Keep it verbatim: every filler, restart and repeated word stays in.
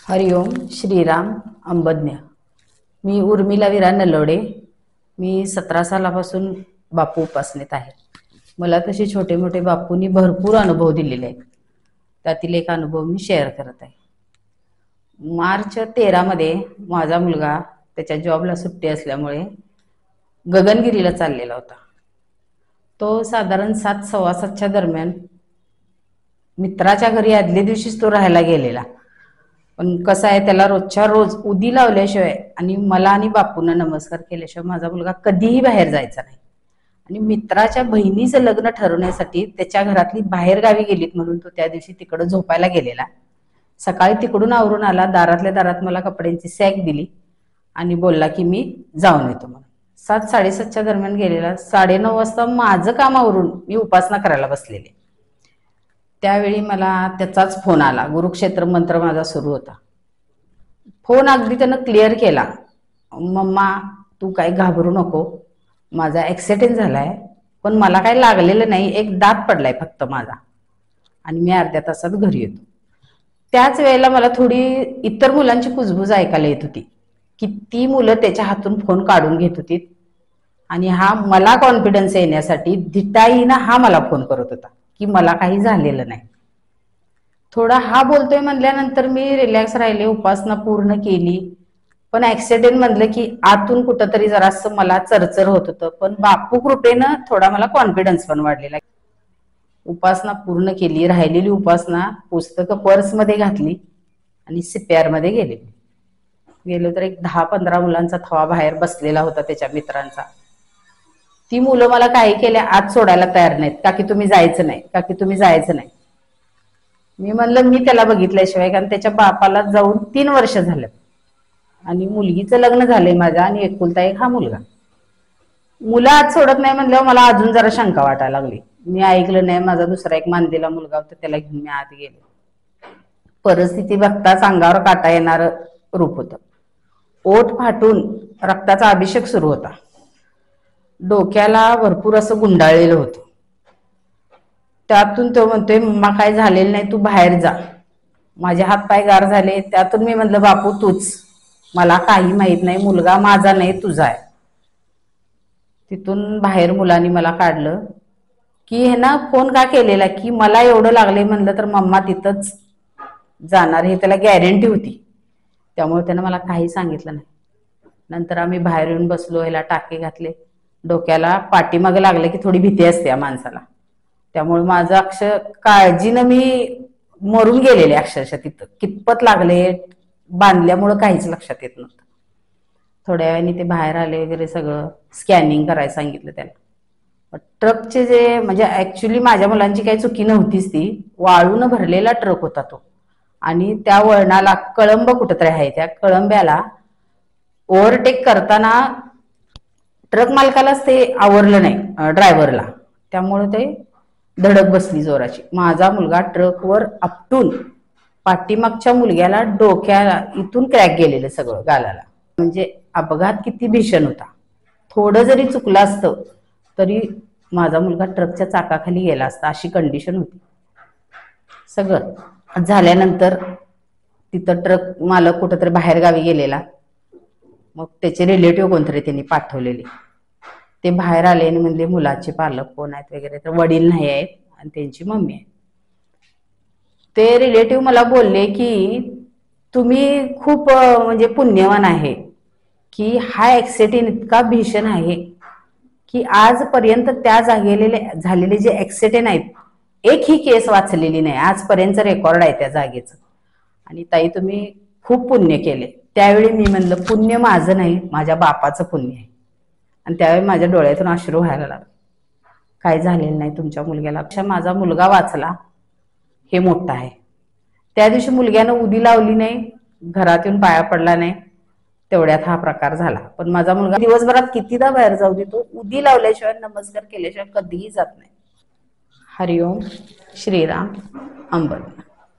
हरिओम श्रीराम अंबज्ञ। मी उर्मिला विरा नलवडे। मी सतरा सालापासून बापू उपासनेत आहे। मला तसे छोटे मोठे बापूंनी भरपूर अनुभव दिलेले आहेत। त्यातील एक अनुभव मी शेअर करत आहे। मार्च तेरा मध्ये माझा मुलगा त्याच्या जॉबला सुट्टी असल्यामुळे गगनगिरीला चाललेला होता। तो साधारण सात सव्वा सातच्या दरम्यान मित्राच्या घरी आदल्या दिवशीच तो राहायला गेलेला। पण कसं आहे, त्याला रोजच्या रोज उदी लावल्याशिवाय आणि मला आणि बापूंना नमस्कार केल्याशिवाय माझा मुलगा कधीही बाहेर जायचा नाही। आणि मित्राच्या बहिणीचं लग्न ठरवण्यासाठी त्याच्या घरातली बाहेर गावी गेलीत म्हणून तो त्या दिवशी तिकडे झोपायला गेलेला। सकाळी तिकडून आवरून आला, दारातल्या दारात मला कपड्यांची सॅक दिली आणि बोलला की मी जाऊन येतो म्हणून। सात साडेसातच्या दरम्यान गेलेला। साडेनऊ वाजता माझं काम आवरून मी उपासना करायला बसलेले। त्यावेळी मला त्याचाच फोन आला। गुरुक्षेत्र मंत्र माझा सुरू होता। फोन अगदी त्यानं क्लिअर केला, मम्मा तू काही घाबरू नको, माझा ॲक्सिडेंट झालाय, पण मला काही लागलेलं नाही, एक दात पडलाय फक्त माझा आणि मी अर्ध्या तासात घरी येतो। त्याच वेळेला मला थोडी इतर मुलांची कुजबुज ऐकायला येत होती की ती मुलं त्याच्या हातून फोन काढून घेत होती आणि हा मला कॉन्फिडन्स येण्यासाठी धिटाईनं हा मला फोन करत होता की मला काही झालेलं नाही। थोडा हा बोलतोय म्हणल्यानंतर मी रिलॅक्स राहिले, उपासना पूर्ण केली। पण ॲक्सिडेंट म्हणलं की आतून कुठंतरी जरासं मला चरचर होत होतं, पण बापू कृपेनं थोडा मला कॉन्फिडन्स पण वाढलेला। उपासना पूर्ण केली। राहिलेली उपासना पुस्तकं पर्समध्ये घातली आणि सीपीआर मध्ये गेले। गेलो तर एक दहा पंधरा मुलांचा थवा बाहेर बसलेला होता त्याच्या मित्रांचा। ती मुलं मला काही केले आत सोडायला तयार नाहीत, का की तुम्ही जायचं नाही, का की तुम्ही जायचं नाही। मी म्हणलं मी त्याला बघितल्याशिवाय, कारण त्याच्या बापाला जाऊन तीन वर्ष झाले आणि मुलगीचं लग्न झालंय माझ्या आणि एकुलता एक हा मुलगा। मुलं आत सोडत नाही म्हणल्यावर मला अजून जरा शंका वाटायला लागली। मी ऐकलं नाही, माझा दुसरा एक मानलेला मुलगा होता त्याला घेऊन मी आत गेले। परिस्थिती बघताच अंगावर काटा येणार रूप होतं। ओठ फाटून रक्ताचा अभिषेक सुरू होता। डोक्याला भरपूर असं गुंडाळलेलं होतं। त्यातून तो म्हणतोय मम्मा काय झालेलं नाही, तू बाहेर जा। माझे हात पाय गार झाले। त्यातून मी म्हटलं बापू तूच, मला काही माहित नाही, मुलगा माझा नाही तुझा आहे। तिथून बाहेर मुलांनी मला काढलं की हे ना फोन का केलेला की मला एवढं लागले म्हणलं तर मम्मा तिथंच जाणार हे त्याला गॅरंटी होती। त्यामुळे त्यानं मला काही सांगितलं नाही। नंतर आम्ही बाहेर येऊन बसलो, ह्याला टाके घातले। डोक्याला पाठीमागं लागलं की थोडी भीती असते या माणसाला, त्यामुळे माझं अक्षर काळजीनं मी मरून गेलेले अक्षरशः। तिथं कितपत लागले बांधल्यामुळं काहीच लक्षात येत नव्हतं। थोड्या वेळाने ते बाहेर आले वगैरे, सगळं स्कॅनिंग करायला सांगितलं त्याला। ट्रकचे जे म्हणजे ऍक्च्युली माझ्या मुलांची काही चुकी नव्हतीच, ती वाळून भरलेला ट्रक होता तो आणि त्या वळणाला कळंब कुठंतरी आहे, त्या कळंब्याला ओव्हरटेक करताना ट्रक मालकालाच ते आवरलं नाही ड्रायव्हरला, त्यामुळे ते धडक बसली जोराची। माझा मुलगा ट्रकवर आपटून पाठीमागच्या मुलग्याला डोक्याला इथून क्रॅक गेलेलं सगळं गालाला। म्हणजे अपघात किती भीषण होता। थोडं जरी चुकलं असतं तरी माझा मुलगा ट्रकच्या चाकाखाली गेला असता, अशी कंडिशन होती। सगळं झाल्यानंतर तिथं ट्रक मालक कुठंतरी बाहेर गावी गेलेला, मग त्याचे रिलेटिव्ह कोणतरी त्यांनी पाठवलेले, ते बाहेर आले आणि म्हणले मुलाचे पालक कोण आहेत वगैरे, तर वडील नाही आहेत आणि त्यांची मम्मी आहे। ते रिलेटिव्ह मला बोलले की तुम्ही खूप म्हणजे पुण्यवान आहे की हा ॲक्सिडेंट इतका भीषण आहे की आजपर्यंत त्या जागेले झालेले जे ॲक्सिडेंट आहेत एक ही केस वाचलेली नाही, आजपर्यंत रेकॉर्ड आहे त्या जागेचं। आणि ताई तुम्ही खूप पुण्य केले। त्यावेळी मी म्हणलं पुण्य माझं नाही, माझ्या बापाचं पुण्य आहे। आणि त्यावेळी माझ्या डोळ्यातून अश्रू व्हायला लागले। काय झालेलं नाही तुमच्या मुलग्याला, अक्षा माझा मुलगा वाचला हे मोठं आहे। त्या दिवशी मुलग्यानं उदी लावली नाही, घरात येऊन पाया पडला नाही, तेवढ्यात हा प्रकार झाला। पण माझा मुलगा दिवसभरात कितीदा बाहेर जाऊ दे, तो उदी लावल्याशिवाय नमस्कार केल्याशिवाय कधीही जात नाही। हरिओम श्रीराम अंबज्ञ।